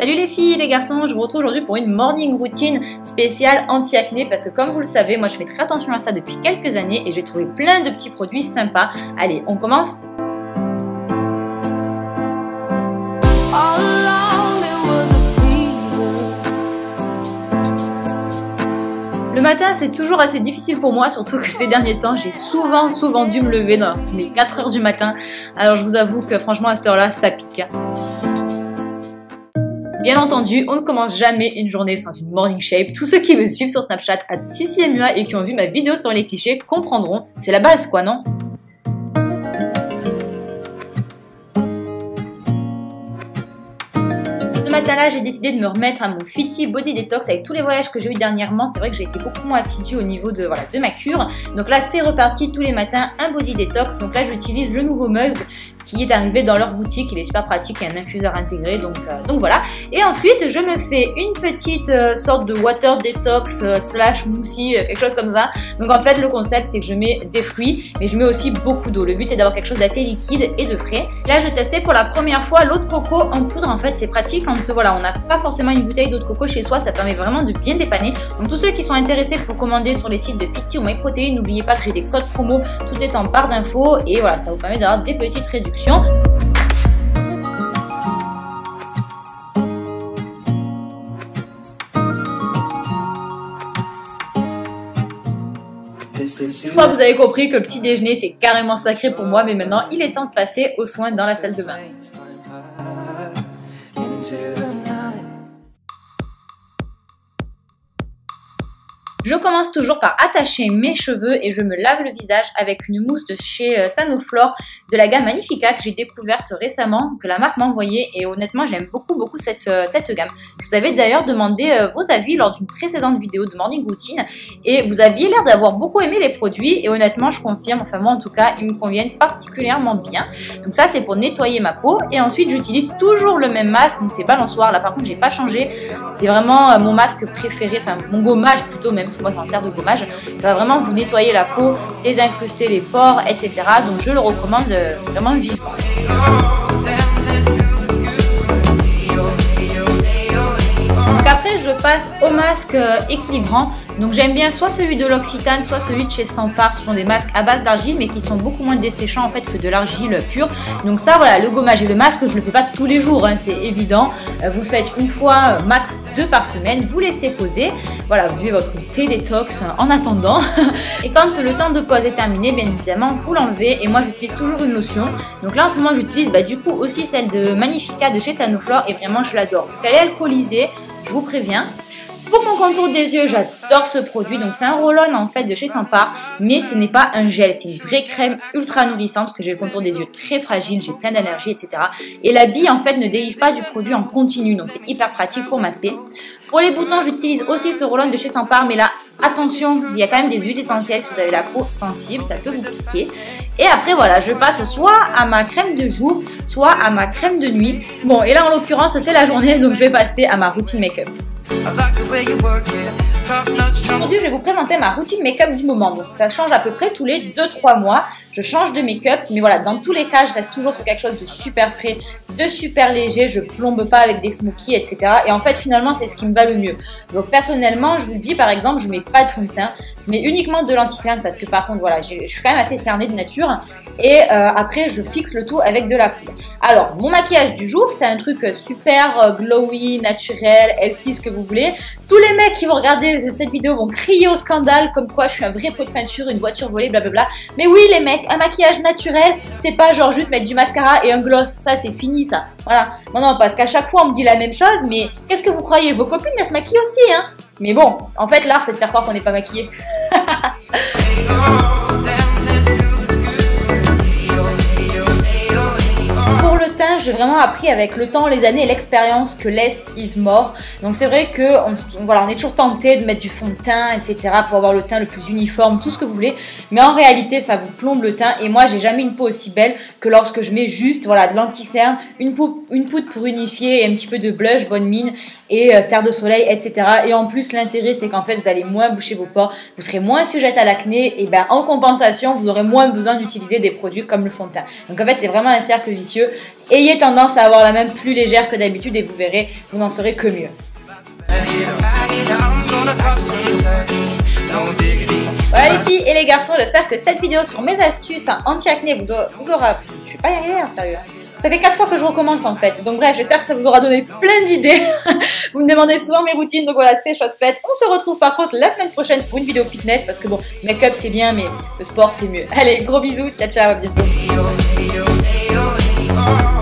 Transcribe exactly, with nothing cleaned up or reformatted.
Salut les filles et les garçons, je vous retrouve aujourd'hui pour une morning routine spéciale anti-acné parce que comme vous le savez, moi je fais très attention à ça depuis quelques années et j'ai trouvé plein de petits produits sympas. Allez, on commence. Le matin, c'est toujours assez difficile pour moi, surtout que ces derniers temps, j'ai souvent, souvent dû me lever dans les quatre heures du matin. Alors je vous avoue que franchement, à cette heure-là, ça pique. Bien entendu, on ne commence jamais une journée sans une morning shape. Tous ceux qui me suivent sur Snapchat à Sissi M U A et qui ont vu ma vidéo sur les clichés comprendront. C'est la base quoi, non ? Ce matin-là, j'ai décidé de me remettre à mon Fitty Body Detox avec tous les voyages que j'ai eu dernièrement. C'est vrai que j'ai été beaucoup moins assidue au niveau de, voilà, de ma cure. Donc là, c'est reparti tous les matins, un Body Detox. Donc là, j'utilise le nouveau mug qui est arrivé dans leur boutique. Il est super pratique, il y a un infuseur intégré. Donc, euh, donc voilà. Et ensuite, je me fais une petite euh, sorte de water detox euh, slash smoothie, euh, quelque chose comme ça. Donc en fait, le concept, c'est que je mets des fruits, mais je mets aussi beaucoup d'eau. Le but, c'est d'avoir quelque chose d'assez liquide et de frais. Là, je testais pour la première fois l'eau de coco en poudre. En fait, c'est pratique quand voilà, on n'a pas forcément une bouteille d'eau de coco chez soi. Ça permet vraiment de bien dépanner. Donc tous ceux qui sont intéressés pour commander sur les sites de Fitty ou MyProtein, n'oubliez pas que j'ai des codes promo. Tout est en barre d'infos et voilà, ça vous permet d'avoir des petites réductions. Je crois que vous avez compris que le petit déjeuner c'est carrément sacré pour moi, mais maintenant il est temps de passer aux soins dans la salle de bain. Je commence toujours par attacher mes cheveux et je me lave le visage avec une mousse de chez Sanoflore de la gamme Magnifica que j'ai découverte récemment, que la marque m'a envoyée et honnêtement j'aime beaucoup beaucoup cette, cette gamme. Je vous avais d'ailleurs demandé vos avis lors d'une précédente vidéo de Morning Routine et vous aviez l'air d'avoir beaucoup aimé les produits et honnêtement je confirme, enfin moi en tout cas ils me conviennent particulièrement bien. Donc ça c'est pour nettoyer ma peau et ensuite j'utilise toujours le même masque, donc c'est balançoire, là par contre j'ai pas changé, c'est vraiment mon masque préféré, enfin mon gommage plutôt même. Parce que moi je m'en sers de gommage, ça va vraiment vous nettoyer la peau, désincruster les pores, et cetera. Donc je le recommande vraiment vivement. Donc après je passe au masque équilibrant. Donc j'aime bien soit celui de l'Occitane, soit celui de chez Sampar. Ce sont des masques à base d'argile mais qui sont beaucoup moins desséchants en fait que de l'argile pure. Donc ça voilà, le gommage et le masque je le fais pas tous les jours, hein, c'est évident. Vous le faites une fois, max deux par semaine, vous laissez poser. Voilà, vous buvez votre thé détox en attendant. Et quand le temps de pause est terminé, bien évidemment vous l'enlevez. Et moi j'utilise toujours une lotion. Donc là en ce moment j'utilise bah, du coup aussi celle de Magnifica de chez Sanoflore et vraiment je l'adore. Donc elle est alcoolisée, je vous préviens. Pour mon contour des yeux, j'adore ce produit. Donc c'est un roll-on en fait de chez Sampar, mais ce n'est pas un gel, c'est une vraie crème ultra nourrissante parce que j'ai le contour des yeux très fragile, j'ai plein d'énergie, et cetera. Et la bille en fait ne délivre pas du produit en continu, donc c'est hyper pratique pour masser. Pour les boutons, j'utilise aussi ce roll-on de chez Sampar, mais là, attention, il y a quand même des huiles essentielles si vous avez la peau sensible, ça peut vous piquer. Et après voilà, je passe soit à ma crème de jour, soit à ma crème de nuit. Bon, et là en l'occurrence, c'est la journée, donc je vais passer à ma routine make-up. Aujourd'hui, je vais vous présenter ma routine make-up du moment. Donc, ça change à peu près tous les deux trois mois. Je change de make-up, mais voilà, dans tous les cas, je reste toujours sur quelque chose de super frais, de super léger. Je plombe pas avec des smokies, et cetera. Et en fait, finalement, c'est ce qui me va le mieux. Donc, personnellement, je vous le dis, par exemple, je mets pas de fond de teint. Je mets uniquement de l'anti-cerne parce que, par contre, voilà, je suis quand même assez cernée de nature. Et euh, après, je fixe le tout avec de la poudre. Alors, mon maquillage du jour, c'est un truc super glowy, naturel, healthy, ce que vous voulez. Tous les mecs qui vont regarder cette vidéo vont crier au scandale comme quoi je suis un vrai pot de peinture, une voiture volée, blablabla. Mais oui les mecs, un maquillage naturel, c'est pas genre juste mettre du mascara et un gloss, ça c'est fini ça. Voilà. Non non, parce qu'à chaque fois on me dit la même chose, mais qu'est-ce que vous croyez? Vos copines elles se maquillent aussi hein. Mais bon, en fait l'art c'est de faire croire qu'on n'est pas maquillé. J'ai vraiment appris avec le temps, les années et l'expérience que less is more. Donc c'est vrai que on, voilà, on est toujours tenté de mettre du fond de teint, et cetera pour avoir le teint le plus uniforme, tout ce que vous voulez. Mais en réalité, ça vous plombe le teint. Et moi, j'ai jamais une peau aussi belle que lorsque je mets juste voilà, de l'anti-cerne, une, une poudre pour unifier et un petit peu de blush, bonne mine et euh, terre de soleil, et cetera. Et en plus, l'intérêt, c'est qu'en fait, vous allez moins boucher vos pores, vous serez moins sujette à l'acné. Et ben en compensation, vous aurez moins besoin d'utiliser des produits comme le fond de teint. Donc en fait, c'est vraiment un cercle vicieux. ayez tendance à avoir la main plus légère que d'habitude et vous verrez, vous n'en serez que mieux. Voilà les filles et les garçons, j'espère que cette vidéo sur mes astuces anti-acné vous, vous aura plu. Je vais pas y arriver, hein, sérieux. Ça fait quatre fois que je recommence en fait. Donc bref, j'espère que ça vous aura donné plein d'idées. Vous me demandez souvent mes routines, donc voilà, c'est chose faite. On se retrouve par contre la semaine prochaine pour une vidéo fitness parce que bon, make-up c'est bien, mais le sport c'est mieux. Allez, gros bisous, ciao ciao, à bientôt.